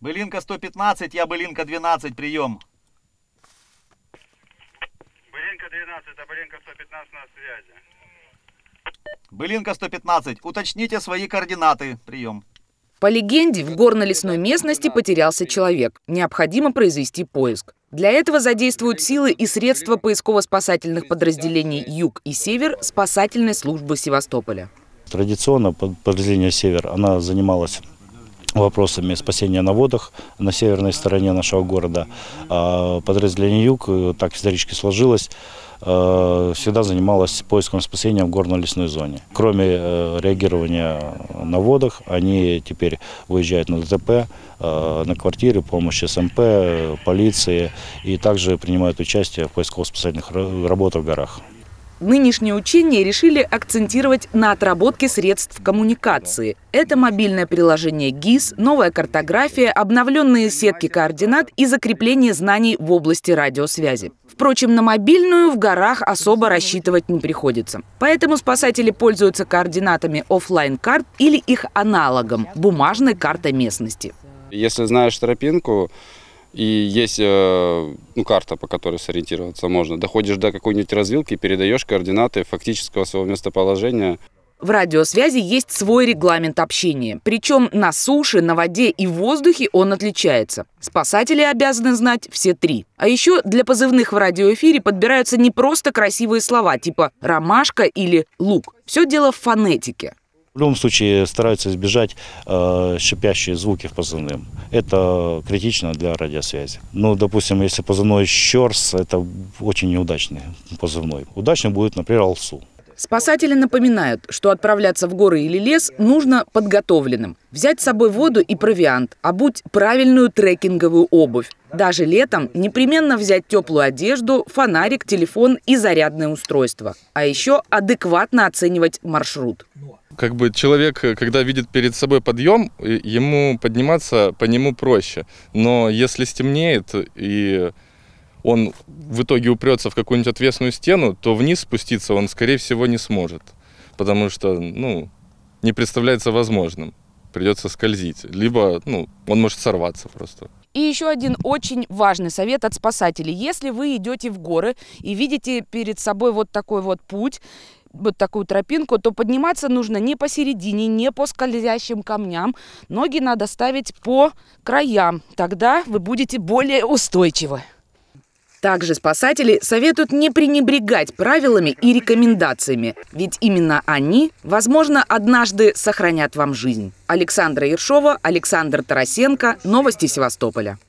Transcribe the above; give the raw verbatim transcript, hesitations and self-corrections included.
Былинка сто пятнадцать, я Былинка двенадцать, прием. Былинка двенадцать, а Былинка сто пятнадцать на связи. Былинка сто пятнадцать, уточните свои координаты, прием. По легенде, в горно-лесной местности потерялся человек. Необходимо произвести поиск. Для этого задействуют силы и средства поисково-спасательных подразделений «Юг» и «Север» спасательной службы Севастополя. Традиционно подразделение «Север» она занималась вопросами спасения на водах на северной стороне нашего города. А подразделение «Юг», так исторически сложилось, всегда занималась поиском спасения в горно-лесной зоне. Кроме реагирования на водах, они теперь выезжают на ДТП, на квартиры, помощь СМП, полиции и также принимают участие в поисково-спасательных работах в горах. Нынешние учения решили акцентировать на отработке средств коммуникации. Это мобильное приложение ГИС, новая картография, обновленные сетки координат и закрепление знаний в области радиосвязи. Впрочем, на мобильную в горах особо рассчитывать не приходится. Поэтому спасатели пользуются координатами офлайн-карт или их аналогом – бумажной картой местности. Если знаешь тропинку, и есть ну, карта, по которой сориентироваться можно. Доходишь до какой-нибудь развилки, передаешь координаты фактического своего местоположения. В радиосвязи есть свой регламент общения. Причем на суше, на воде и в воздухе он отличается. Спасатели обязаны знать все три. А еще для позывных в радиоэфире подбираются не просто красивые слова, типа «ромашка» или «лук». Все дело в фонетике. В любом случае стараются избежать э, шипящие звуки в позывным. Это критично для радиосвязи. Ну, допустим, если позывной «Щорс», это очень неудачный позывной. Удачным будет, например, «Алсу». Спасатели напоминают, что отправляться в горы или лес нужно подготовленным. Взять с собой воду и провиант, обуть правильную трекинговую обувь. Даже летом непременно взять теплую одежду, фонарик, телефон и зарядное устройство. А еще адекватно оценивать маршрут. Как бы человек, когда видит перед собой подъем, ему подниматься по нему проще. Но если стемнеет и он в итоге упрется в какую-нибудь отвесную стену, то вниз спуститься он, скорее всего, не сможет. Потому что, ну, не представляется возможным. Придется скользить. Либо, ну, он может сорваться просто. И еще один очень важный совет от спасателей. Если вы идете в горы и видите перед собой вот такой вот путь, вот такую тропинку, то подниматься нужно не посередине, не по скользящим камням. Ноги надо ставить по краям. Тогда вы будете более устойчивы. Также спасатели советуют не пренебрегать правилами и рекомендациями, ведь именно они, возможно, однажды сохранят вам жизнь. Александра Ершова, Александр Тарасенко. Новости Севастополя.